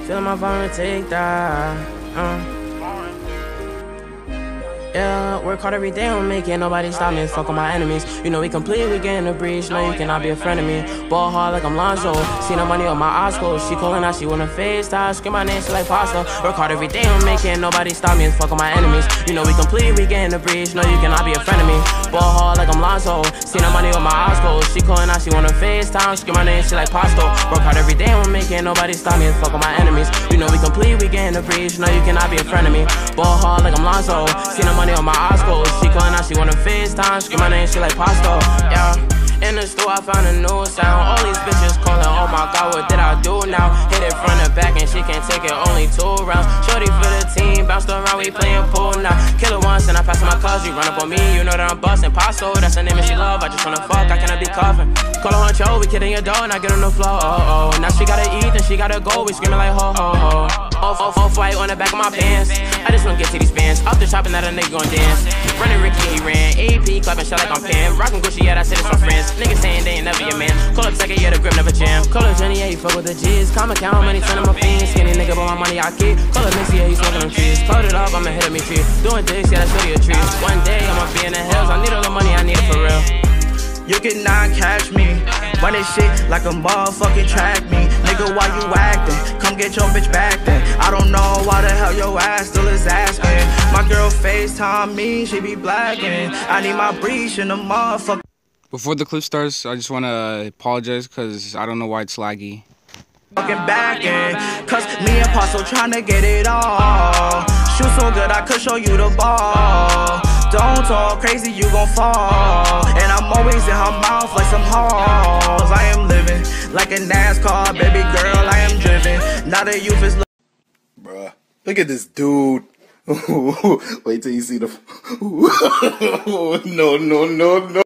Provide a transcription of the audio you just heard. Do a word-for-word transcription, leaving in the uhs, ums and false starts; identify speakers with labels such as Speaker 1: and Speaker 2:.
Speaker 1: Feeling my phone and take that. Uh. Yeah, work hard every day on making nobody stop me. Fuck on my enemies. You know we complete, we get in the breach. No, you cannot be a friend of me. Ball hard like I'm Lonzo. See no money on my eyes closed. She calling out, she wanna FaceTime. Scream my name, she like pasta. Work hard every day on making nobody stop me. Fuck on my enemies. You know we complete, we get in the breach. No, you cannot be a friend of me. Ball hard like I'm Lonzo. See no money on my eyes closed. She calling out, she wanna FaceTime. Scream my name, she like pasta. Work hard every day on making nobody stop me. Fuck on my enemies. You know we complete, we get in the breach. No, you cannot be a friend of me. Ball hard like I'm Lonzo. See no money on my eyes closed. She calling out, she wanna FaceTime. Scream my name, she like pasta. Yeah. In the store, I found a new sound. All these bitches calling, oh my god, what did I do now? Hit it front and back and she can't take it, only two rounds. Shorty for the team, bounced around, we playing pool now. Kill her once and I pass my cuz, you run up on me, you know that I'm bustin'. Paso, that's the name and she love, I just wanna fuck, I cannot be coughing. Call her on Joe, we kidding your door and I get on the floor, oh oh. Now she gotta eat and she gotta go, we screaming like ho ho ho. Off, off, off white on the back of my pants. I just wanna get to these bands. Off the shopping that a nigga gon' dance. Running Ricky, he ran. A P, clapping shit like I'm Pam. Rockin' Gucci, yeah, I said it's my friends. Niggas saying they ain't never your man. Call up second, yeah, the grip never jam. Call up Jenny, yeah, he fuck with the G's. Comma count how many ten of my fiends. Skinny nigga, but my money I keep. Call up Missy, yeah, he smoking them trees. Called it off, I'ma hit him, me tree. Doing dicks, yeah, that's really a treat. One day, I'ma be in the hills. I need all the money, I need it for real.
Speaker 2: You cannot catch me, run this shit like a motherfucking track me. Nigga, why you acting? Come get your bitch back then. I don't know why the hell your ass still is asking. My girl FaceTime me, she be blacking. I need my breach in the motherfucker.
Speaker 3: Before the clip starts, I just want to apologize because I don't know why it's laggy.
Speaker 2: Fucking back in, cause me and Paso tryna get it all. Shoot so good I could show you the ball. Don't talk crazy, you gon' fall. And I'm always in her mouth like some halls. I am living like a NASCAR, baby girl, I am driven. Now the youth is.
Speaker 4: Bruh, look at this dude. Wait till you see the. No, no, no, no.